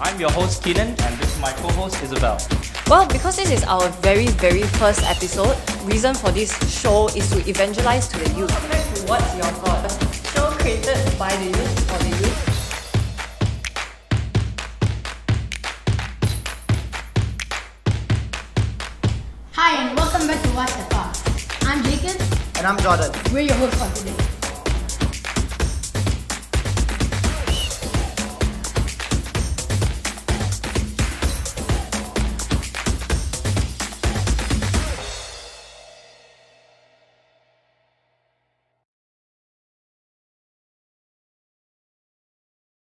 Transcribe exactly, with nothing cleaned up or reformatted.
I'm your host Keenan, and this is my co-host Isabel. Well, because this is our very, very first episode, reason for this show is to evangelize to the youth. Welcome back to What's Your God? Show created by the youth for the youth. Hi and welcome back to What's the Cause. I'm Jacob. And I'm Jordan. We're your hosts for today.